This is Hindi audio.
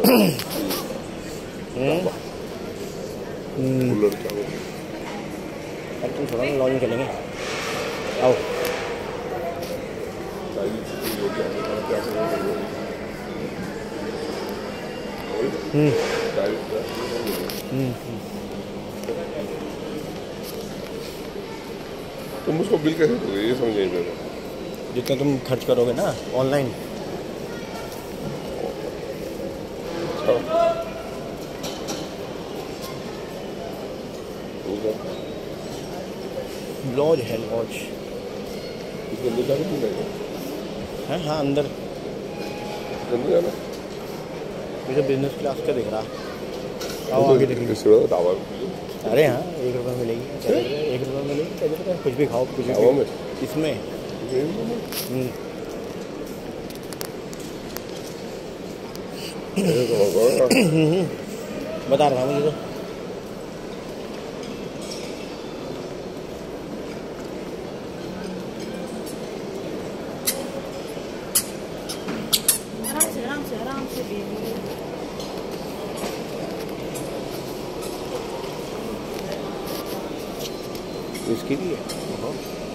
तुम थोड़ा लॉन्च चलेंगे। आओ तुम उसको बिल कैसे दोगे ये समझ नहीं मेरे। जितना तुम खर्च करोगे ना ऑनलाइन। लॉज है लॉज। है हाँ अंदर जाना मुझे बिजनेस क्लास का दिख रहा। आओ आगे देखेंगे। अरे हाँ 1 रुपये मिलेगी। 1 रुपये मिलेगी कुछ भी खाओ कुछ भी इसमें। बता रहा था मुझे तो। आराम से इसकी भी है।